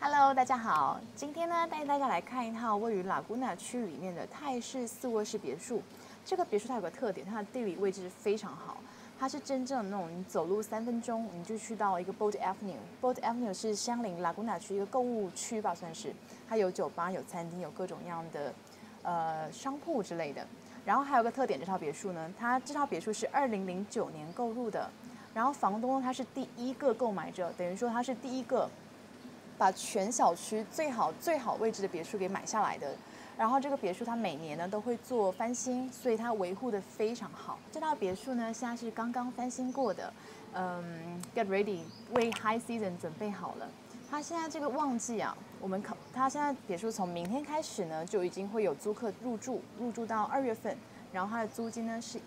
Hello， 大家好。今天呢，带大家来看一套位于拉古纳区里面的泰式4卧室别墅。这个别墅它有个特点，它的地理位置非常好。它是真正的那种，你走路3分钟你就去到一个 Boat Avenue。Boat Avenue 是相邻拉古纳区一个购物区吧，算是。它有酒吧、有餐厅、有各种样的商铺之类的。然后还有个特点，这套别墅呢，这套别墅是2009年购入的。然后房东他是第一个购买者，等于说他是第一个把全小区最好位置的别墅给买下来的。然后这个别墅它每年呢都会做翻新，所以它维护的非常好。这套别墅呢现在是刚刚翻新过的，get ready 为 high season 准备好了。它现在这个旺季啊，它现在别墅从明天开始呢就已经会有租客入住到2月份。然后它的租金呢是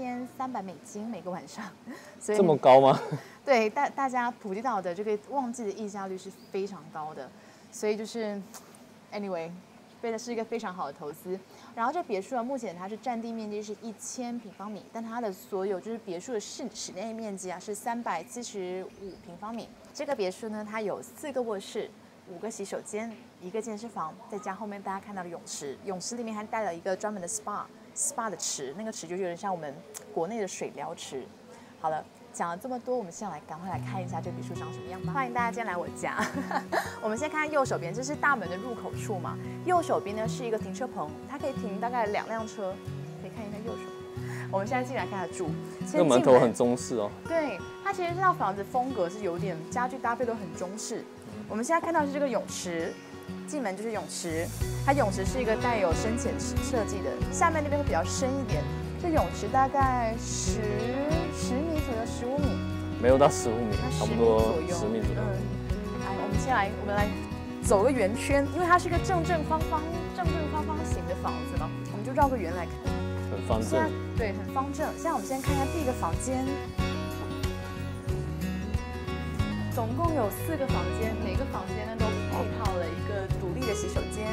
$1300每个晚上，所以这么高吗？ 对，大家普吉岛的这个旺季的溢价率是非常高的，所以就是 anyway， 是一个非常好的投资。然后这别墅呢，目前它是占地面积是1000平方米，但它的所有就是别墅的室内面积啊是375平方米。这个别墅呢，它有4个卧室、5个洗手间、1个健身房，再加后面大家看到的泳池，泳池里面还带了一个专门的 SPA 的池，那个池就有点像我们国内的水疗池。好了，讲了这么多，我们现在赶快来看一下这别墅长什么样吧。欢迎大家今天来我家。我们先看右手边，这是大门的入口处嘛。右手边呢是一个停车棚，它可以停大概2辆车。可以看一下右手。我们现在进来看它住， 这个门头很中式哦。 对，它其实这套房子风格是有点家具搭配都很中式。我们现在看到的是这个泳池。进门就是泳池，它泳池是一个带有深浅设计的，下面那边会比较深一点。这泳池大概10米左右，15米， 没有到15米，差不多10米左右。 来，我们来走个圆圈，因为它是一个正正方方形的房子嘛，我们就绕个圆来看。 很方正。 对，很方正。现在我们先看一下第一个房间。总共有4个房间，每个房间呢都配套了一个独立的洗手间。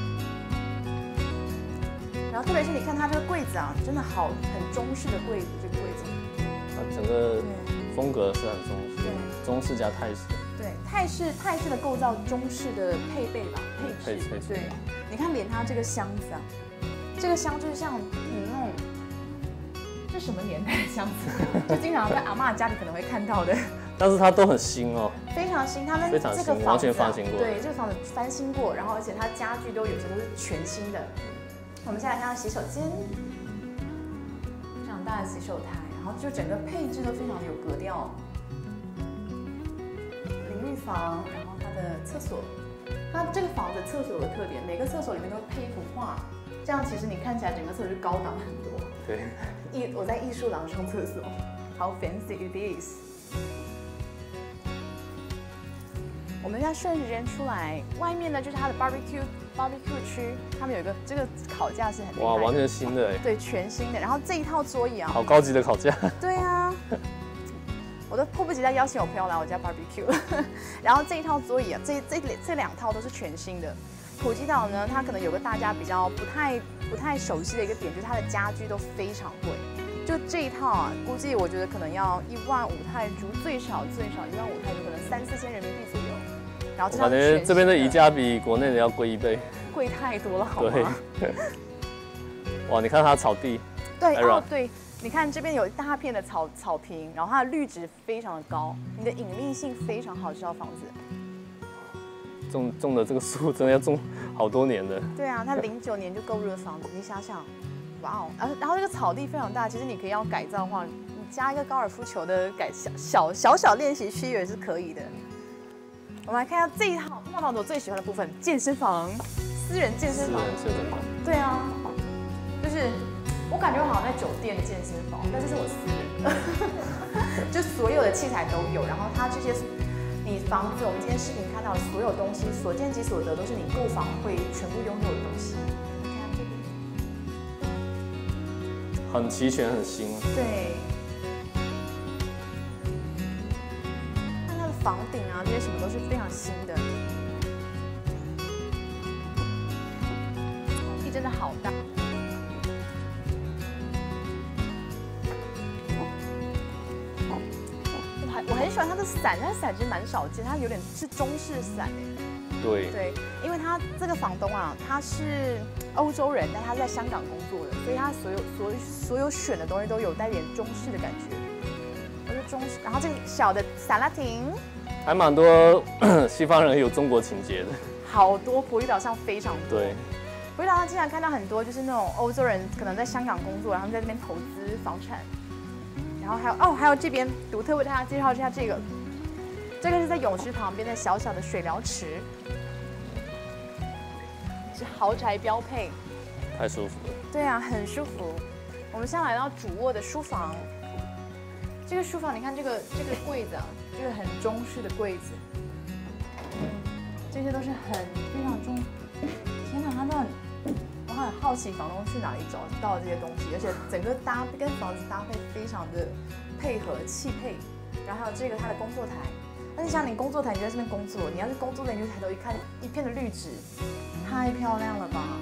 然后特别是你看它这个柜子啊，真的很中式的柜子，这个柜子。 整个风格是很中式，中式加泰式。 对，泰式的构造，中式的配备吧，配置。对，你看连它这个箱子啊，这个箱就是像那种，这什么年代的箱子？就经常在阿嬷家里可能会看到的。 但是它都很新哦， 非常新。他们这个房子完全翻新过， 对，这个房子翻新过，然后而且它家具有些都是全新的。我们现在来看到洗手间，非常大的洗手台，然后就整个配置都非常有格调。淋浴房，然后它的厕所，它这个房子厕所有个特点，每个厕所里面都会配一幅画，这样其实你看起来整个厕所就高档很多。 对， 我在艺术廊上厕所，好 fancy it is。我们现在顺时针出来，外面呢就是它的 barbecue 区，他们有一个这个烤架是很厉害的， 哇，完全新的哎， 对，全新的。然后这一套桌椅啊， 好高级的烤架。 对啊，我都迫不及待邀请我朋友来我家 barbecue 了。然后这一套桌椅啊，这2套都是全新的。普吉岛呢，它可能有个大家比较不太熟悉的一个点，就是它的家具都非常贵。就这一套啊，估计我觉得可能要15000泰铢，最少15000泰铢，可能3-4千人民币左右。然后我感觉这边的宜家比国内的要贵1倍， 贵太多了，好吗？ 哇，你看它草地， 对哦对，你看这边有一大片的草坪，然后它的绿植非常的高，你的隐秘性非常好，这套房子。 种的这个树真的要种好多年的。对啊，它09年就购入的房子，你想想，哇哦，然后这个草地非常大，其实你可以要改造的话，你加一个高尔夫球的小练习区也是可以的。我们来看一下这一套房子我最喜欢的部分，健身房，私人健身房。对啊，就是我感觉我好像在酒店的健身房，但这是我私人的，就所有的器材都有，然后它这些你房子，我们今天视频看到的所有东西，所见即所得，都是你购房会全部拥有的东西。你看这边， 很齐全，很新。 对。房顶啊，这些什么都是非常新的，地真的好大。我很喜欢它的伞，它的伞其实蛮少见，它有点是中式伞哎。 对对，因为他这个房东啊，他是欧洲人，但他在香港工作的，所以他所有选的东西都有带点中式的感觉，都是中式。然后这个小的洒拉亭， 还蛮多西方人有中国情节的。 好多普利岛上非常多。 对， 普利岛上经常看到很多就是那种欧洲人可能在香港工作，然后在这边投资房产。然后还有这边独特为大家介绍一下这个。这个是在泳池旁边的小小的水疗池，是豪宅标配， 太舒服了。 对啊，很舒服。我们现在来到主卧的书房，这个书房你看这个柜子啊，这个很中式的柜子，这些都是非常中。天哪，我很好奇房东去哪里找到这些东西，而且整个跟房子搭配非常的配合气配。然后还有这个它的工作台。但是像你工作台，你在这边工作，你要是工作的，你就抬头一看，一片的绿植，太漂亮了吧！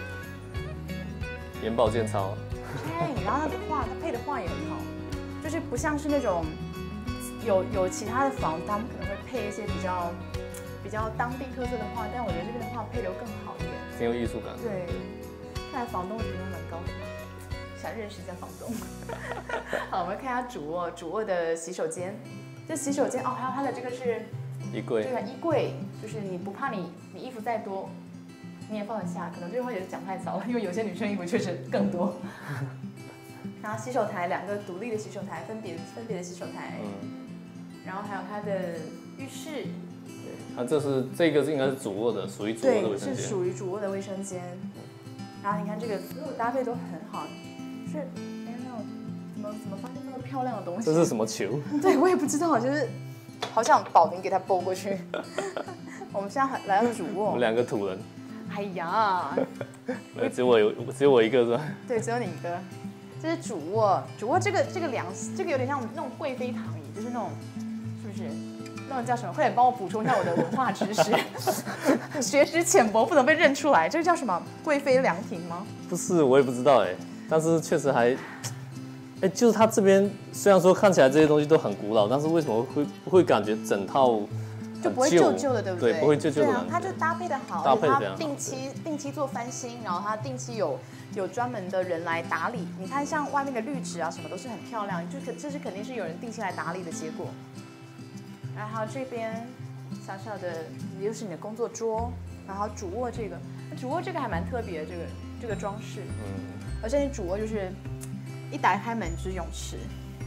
眼保健操。 对，然后它配的画也很好，就是不像是那种有其他的房子，他们可能会配一些比较当地特色的画，但我觉得这边的画配的更好一点， 挺有艺术感。 对，看来房东的评分蛮高的，想认识一下房东。好，我们看一下主卧的洗手间。这洗手间哦，还有它的这个是衣柜， 这个衣柜就是你不怕你衣服再多，你也放得下。可能这句话也是讲太早了，因为有些女生衣服确实更多。然后洗手台2个独立的洗手台，分别的洗手台，然后还有它的浴室。 对，它这个应该是主卧的，属于主卧的卫生间。 对，是属于主卧的卫生间。然后你看这个所有搭配都很好，是那种怎么发现这么漂亮的东西？ 这是什么球？对， 我也不知道，就是好想保龄给它拨过去。我们现在来到主卧， 我们2个土人。 哎呀， 只有我一个是吧？ 对，只有你一个。这是主卧，这个有点像那种贵妃躺椅，就是那种是不是？那种叫什么？快点帮我补充一下我的文化知识，学识浅薄不能被认出来。这个叫什么？贵妃凉亭吗？ 不是，我也不知道哎，但是确实还。就是它这边虽然说看起来这些东西都很古老，但是为什么会感觉整套就不会旧旧的，对不对？ 对，不会旧旧的。 对啊，它就搭配的好， 搭配的它定期做翻新，然后它定期有专门的人来打理。你看像外面的绿植啊什么都是很漂亮，这是肯定是有人定期来打理的结果。然后这边小小的又是你的工作桌，然后主卧这个还蛮特别的，这个装饰，而且你主卧就是一打开门就是泳池，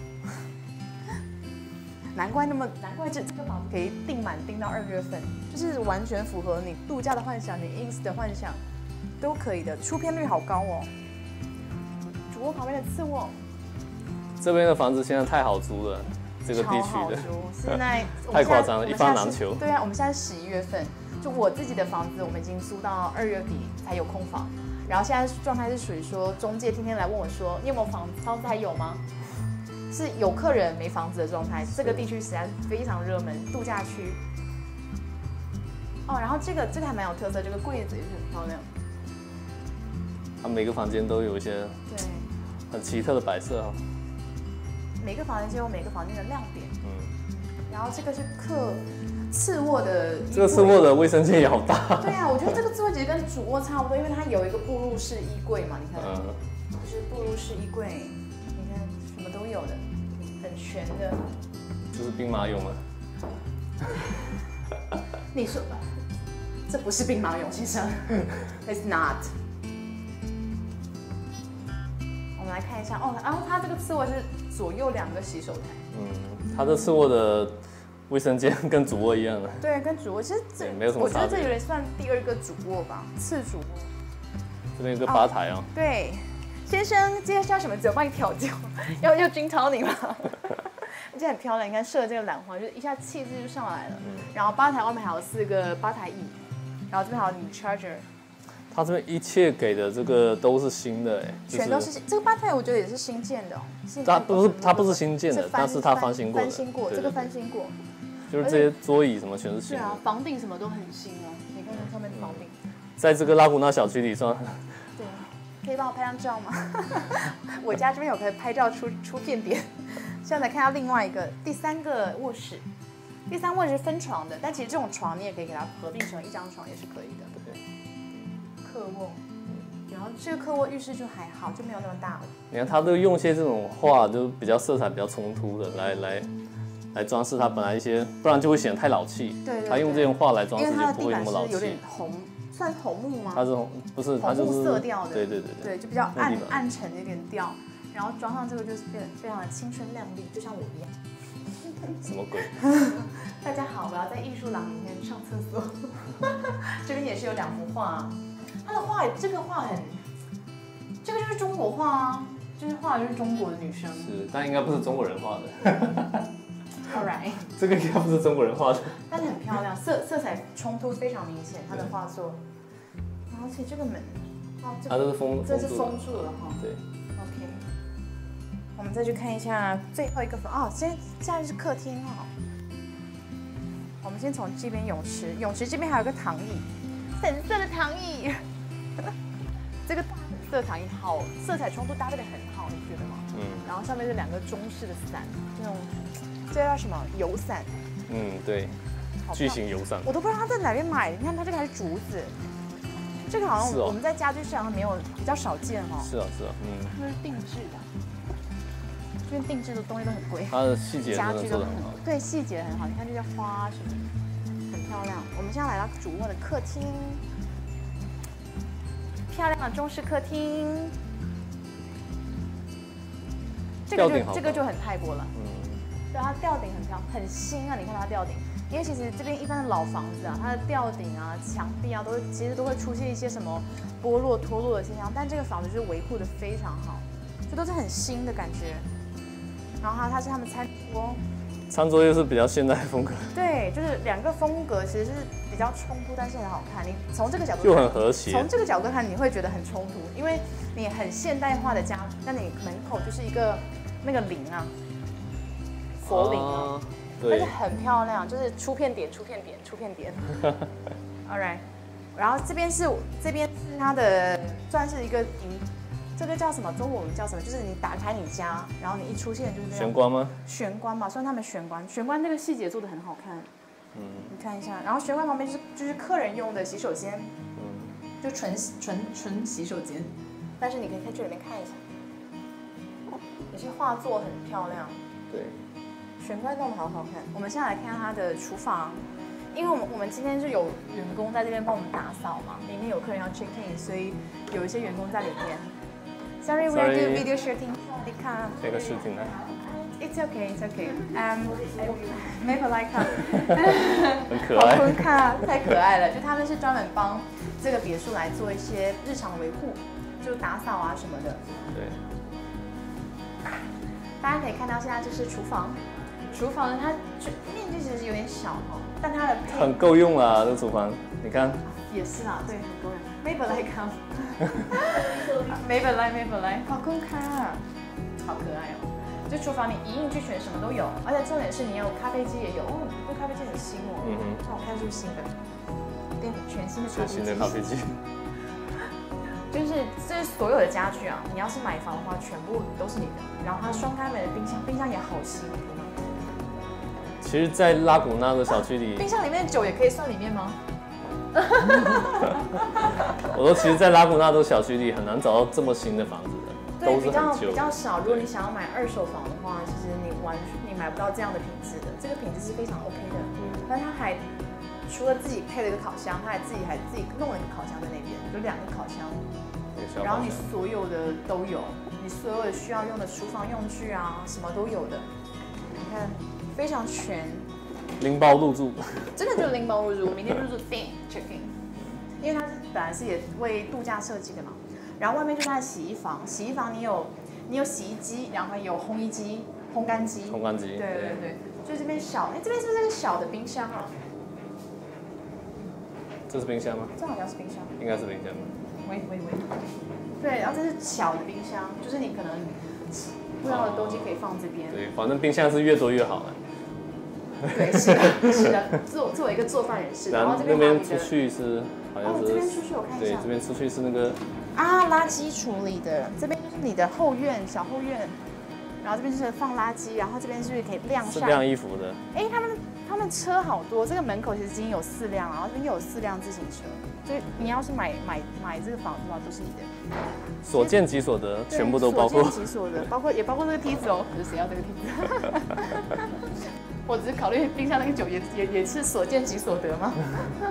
难怪这个房子可以订满订到2月份，就是完全符合你度假的幻想，你 ins 的幻想都可以的，出片率好高哦。主卧旁边的次卧， 这边的房子现在太好租了，这个地区的现在太夸张了，一房难求。 对啊，我们现在11月份，就我自己的房子，我们已经租到2月底才有空房。然后现在状态是属于说，中介天天来问我说，你有没有房子还有吗？是有客人没房子的状态。这个地区实在是非常热门，度假区。哦，然后这个还蛮有特色，这个柜子也是很漂亮。 它每个房间都有一些对很奇特的摆设哦。 每个房间就有每个房间的亮点。然后这个是次卧的， 这个次卧的卫生间也好大。 对啊，我觉得这个次卧其实跟主卧差不多，因为它有一个步入式衣柜嘛，你看，就是步入式衣柜，你看什么都有的，很全的。 这是兵马俑吗？ 你说，这不是兵马俑先生，It's not。我们来看一下哦，然后它这个次卧是左右2个洗手台。 它的次卧的卫生间跟主卧一样的。 对，跟主卧其实没有什么差别。 我觉得这有点算第2个主卧吧，次主卧。 这边有个吧台哦。 对，先生今天是要什么酒？帮你调酒，要 gin tonic 吗？这很漂亮，你看设的这个兰花，就是一下气质就上来了。然后吧台外面还有4个吧台椅，然后这边还有你 charger。 它这边一切给的这个都是新的哎， 全都是新。这个吧台我觉得也是新建的哦。 它不是新建的，但是它翻新过。 翻新过，这个翻新过。 就是这些桌椅什么全是新的。 对啊，房顶什么都很新哦。你看看上面的房顶。 在这个拉古纳小区里算。 对，可以帮我拍张照吗？我家这边有可以拍照出片点。现在来看到另外一个第3个卧室， 第三位是分床的，但其实这种床你也可以给它合并成一张床也是可以的。 对。 客卧，然后这个客卧浴室就还好，就没有那么大了。 你看他都用一些这种画，就比较色彩比较冲突的来装饰它本来一些，不然就会显得太老气。 对。 他用这种画来装饰就不会那么老气。 有点红，算红木吗？ 它是红，不是，它就是红木色调的。 对， 就比较暗沉的一点调。然后装上这个就是变得非常的青春靓丽，就像我一样。 什么鬼？ 大家好，我要在艺术廊里面上厕所。这边也是有2幅画，他的画这个画这个就是中国画啊，就是画的就是中国的女生。 是，但应该不是中国人画的。 All right。 这个应该不是中国人画的。 但是很漂亮，色彩冲突非常明显，他的画作。而且这个门，这是封住了哈。 对。 OK。我们再去看一下最后一个房哦，现在是客厅哦。我们先从这边泳池这边还有个躺椅，粉色的躺椅。这个大粉色躺椅好，色彩冲突搭配的很好，你觉得吗？然后上面是2个中式的伞，那种这叫什么油伞？ 对，巨型油伞。 我都不知道它在哪边买的，你看它这个还是竹子，这个好像我们在家居市场没有，比较少见哦。 是啊， 这是定制的。这边定制的东西都很贵， 它的细节真的做得很好。 对，细节很好，你看这些花什么的，很漂亮。我们现在来到主卧的客厅，漂亮的中式客厅。这个就很泰国了，对，它吊顶很漂亮，很新啊！你看它吊顶，因为其实这边一般的老房子啊，它的吊顶啊、墙壁啊，其实都会出现一些什么剥落、脱落的现象，但这个房子就是维护的非常好，就都是很新的感觉。然后它是他们餐桌又是比较现代风格。 对，就是2个风格其实是比较冲突，但是很好看。你从这个角度就很和谐。 从这个角度看，你会觉得很冲突，因为你很现代化的家，但你门口就是一个那个铃啊，佛铃啊，但是很漂亮，就是出片点。All right， 然后这边是它的算是一个这个叫什么？中文我们叫什么？就是你打开你家，然后你一出现就是玄关吗？ 玄关嘛，算他们玄关。玄关这个细节做的很好看。你看一下，然后玄关旁边就是客人用的洗手间。就纯洗手间，但是你可以在这里面看一下，有些画作很漂亮。 对。 玄关弄得好好看。我们现在来看它的厨房，因为我们今天是有员工在这边帮我们打扫嘛，里面有客人要 check in， 所以有一些员工在里面。Sorry, we are doing video shooting. 你看。 这个视频呢 ？It's okay, it's okay. Maple like 很可爱。 好看，太可爱了。就他们是专门帮这个别墅来做一些日常维护，就打扫啊什么的。 对。 大家可以看到，现在这是厨房。厨房呢，它面积其实有点小哈，但它的很够用啦，这厨房，你看。 也是啊，对，很够用。Maple like Maple like， 好空看啊，好可爱哦。这厨房你一应俱全，什么都有，而且重点是你有咖啡机也有，这咖啡机很新哦，让我看是不是新的，对，全新的咖啡机。就是这所有的家具啊，你要是买房的话，全部都是你的。然后它双开门的冰箱，冰箱也好新，可以吗？ 其实，在拉古纳的小区里， 冰箱里面的酒也可以算里面吗？ 我说，其实，在拉古纳的小区里很难找到这么新的房子的， 对，比较少。如果你想要买2手房的话，其实你买不到这样的品质的，这个品质是非常 OK 的。但它还除了自己配了一个烤箱，它还自己弄了一个烤箱在那边，有2个烤箱，然后你所有的都有，你所有的需要用的厨房用具啊，什么都有的。你看，非常全。 拎包入住， 真的就是拎包入住，明天入住订 check in， 因为它本来是也为度假设计的嘛。然后外面就是它的洗衣房，洗衣房你有洗衣机，然后也有烘衣机、烘干机。对，就这边小，这边是不是个小的冰箱啊？ 这是冰箱吗？ 这好像是冰箱。 应该是冰箱。 喂。对，然后这是小的冰箱，就是你可能不知道的东西可以放这边。 对，反正冰箱是越多越好了。 对，是的，作为一个做饭人士，然后这边出去是好像是， 这边出去我看一下， 对，这边出去是那个垃圾处理的，这边就是你的后院小后院，然后这边是放垃圾，然后这边是不是可以晾晒？ 是晾衣服的。 他他们车好多，这个门口其实已经有4辆，然后这边有4辆自行车，所以你要是买这个房子的话，都是你的。 所见即所得，全部都包括。 所见即所得，包括这个梯子哦。可是谁要这个梯子？我只是考虑冰箱那个酒也是所见即所得吗？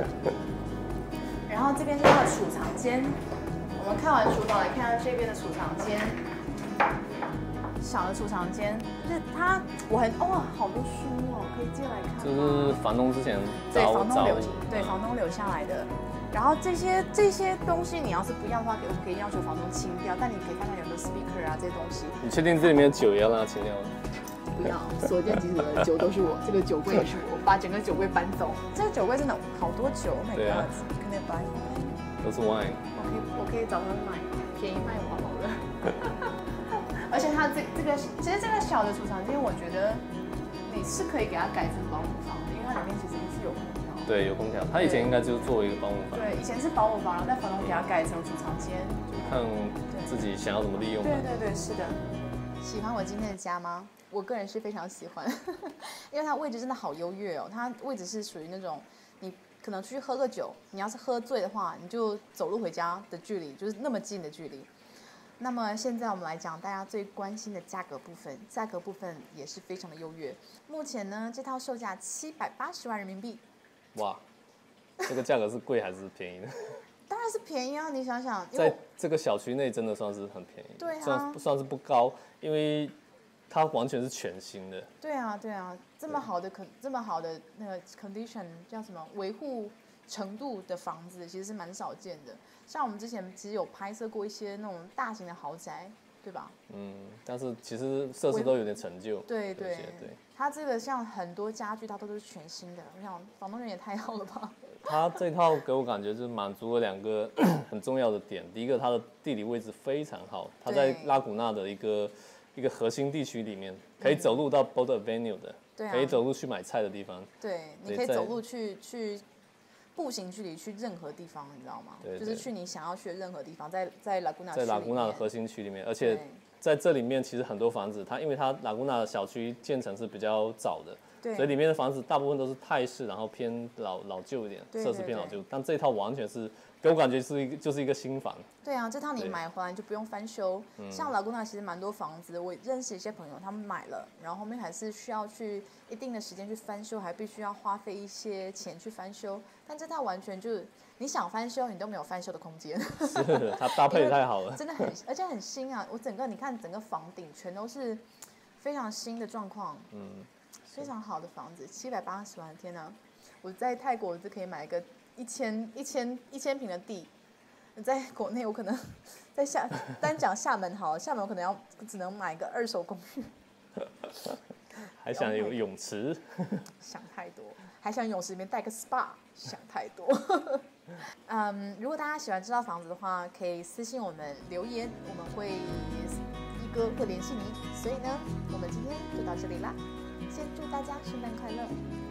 然后这边是它的储藏间，我们看完厨房来看看这边的储藏间。小的储藏间，就是它，哇，好多书哦，可以借来看。 就是房东之前房东留下来的。然后这些东西你要是不要的话，我们可以要求房东清掉。但你可以看到有很多 speaker 啊这些东西。 你确定这里面的酒也要让他清掉吗？ 不要，所见即所得，酒都是我，这个酒柜也是我，把整个酒柜搬走。这个酒柜真的好多酒 ，Oh my god，可以搬。 都是 wine。 我可以找他们买，便宜卖我好了。而且它其实这个小的储藏间，我觉得你是可以给它改成保姆房的，因为它里面其实是有空调。 对，有空调。它以前应该就是作为一个保姆房。 对，以前是保姆房，然后在房东给它改成储藏间， 就看自己想要怎么利用。 对，是的。喜欢我今天的家吗？我个人是非常喜欢，因为它位置真的好优越哦。它位置是属于那种你可能出去喝个酒，你要是喝醉的话，你就走路回家的距离，就是那么近的距离。那么现在我们来讲大家最关心的价格部分，价格部分也是非常的优越。目前呢，这套售价780万人民币。 哇，这个价格是贵还是便宜的？ 当然是便宜啊！你想想， 在这个小区内真的算是很便宜， 对啊， 算是不高，因为它完全是全新的。 对啊，这么好的那个 condition 叫什么维护程度的房子，其实是蛮少见的。像我们之前其实有拍摄过一些那种大型的豪宅，对吧？ 但是其实设施都有点陈旧。 对。它这个像很多家具，它都是全新的。我想房东人也太好了吧？ 它这套给我感觉就是满足了2个很重要的点。第一个，它的地理位置非常好，它在拉古纳的一个核心地区里面，可以走路到 Boulder Avenue 的，可以走路去买菜的地方。 对，你可以走路去步行距离去任何地方，你知道吗？ 对， 就是去你想要去的任何地方，在拉古纳的核心区里面，而且在这里面其实很多房子，因为它拉古纳的小区建成是比较早的。所以里面的房子大部分都是泰式，然后偏老旧一点，设施偏老旧。但这一套完全是给我感觉就是一个新房。 对啊，这套你买回来就不用翻修。像拉古纳其实蛮多房子，我认识一些朋友，他们买了，然后后面还是需要去一定的时间去翻修，还必须要花费一些钱去翻修。但这套完全就是你想翻修，你都没有翻修的空间。 是，它搭配得太好了， 真的而且很新啊！你看整个房顶全都是非常新的状况。非常好的房子，780万，天哪！我在泰国就可以买一个1000平的地，在国内我可能在单讲厦门好了，厦门我可能只能买一个2手公寓。 还想有泳池？ 想太多，还想泳池里面带个 SPA， 想太多。如果大家喜欢这套房子的话，可以私信我们留言，我们一哥会联系你。所以呢，我们今天就到这里啦。先祝大家圣诞快乐！